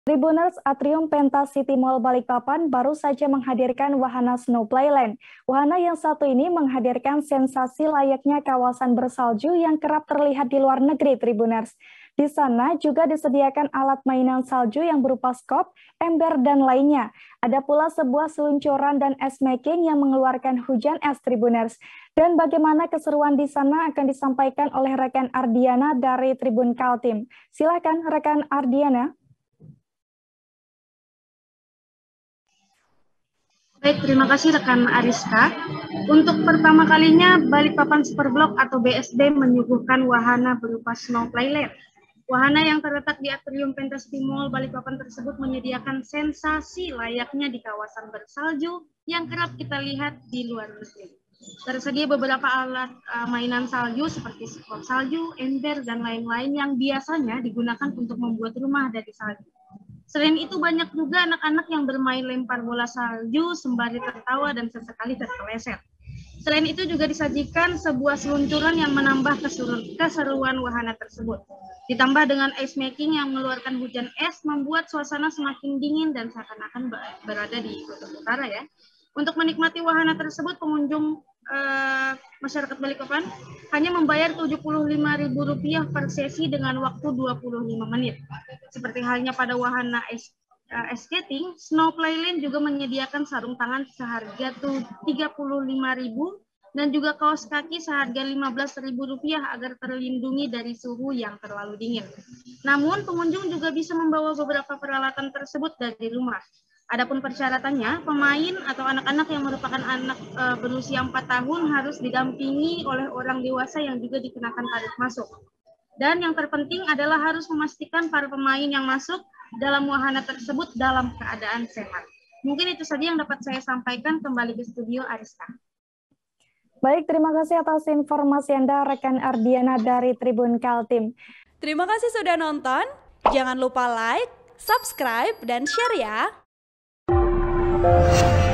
Tribuners Atrium Pentas City Mall Balikpapan baru saja menghadirkan wahana Snow Playland. Wahana yang satu ini menghadirkan sensasi layaknya kawasan bersalju yang kerap terlihat di luar negeri, Tribuners. Di sana juga disediakan alat mainan salju yang berupa skop, ember, dan lainnya. Ada pula sebuah seluncuran dan ice making yang mengeluarkan hujan es, Tribuners. Dan bagaimana keseruan di sana akan disampaikan oleh rekan Ardiana dari Tribun Kaltim. Silakan rekan Ardiana. Baik, terima kasih rekan Ariska. Untuk pertama kalinya, Balikpapan Superblok atau BSD menyuguhkan wahana berupa Snow Playland. Wahana yang terletak di Atrium Pentas City Mall Balikpapan tersebut menyediakan sensasi layaknya di kawasan bersalju yang kerap kita lihat di luar negeri. Tersedia beberapa alat mainan salju seperti skop salju, ember, dan lain-lain yang biasanya digunakan untuk membuat rumah dari salju. Selain itu banyak juga anak-anak yang bermain lempar bola salju sembari tertawa dan sesekali terpeleset. Selain itu juga disajikan sebuah seluncuran yang menambah keseruan wahana tersebut. Ditambah dengan ice making yang mengeluarkan hujan es membuat suasana semakin dingin dan seakan-akan berada di kutub utara ya. Untuk menikmati wahana tersebut pengunjung masyarakat Balikpapan hanya membayar Rp75.000 per sesi dengan waktu 25 menit. Seperti halnya pada wahana ice skating, Snow Playland juga menyediakan sarung tangan seharga Rp35.000 dan juga kaos kaki seharga Rp15.000 agar terlindungi dari suhu yang terlalu dingin. Namun pengunjung juga bisa membawa beberapa peralatan tersebut dari rumah. Adapun persyaratannya, pemain atau anak-anak yang merupakan anak berusia 4 tahun harus didampingi oleh orang dewasa yang juga dikenakan tarif masuk. Dan yang terpenting adalah harus memastikan para pemain yang masuk dalam wahana tersebut dalam keadaan sehat. Mungkin itu saja yang dapat saya sampaikan. Kembali ke studio Ariska. Baik, terima kasih atas informasi Anda, rekan Ardiana dari Tribun Kaltim. Terima kasih sudah nonton. Jangan lupa like, subscribe, dan share ya.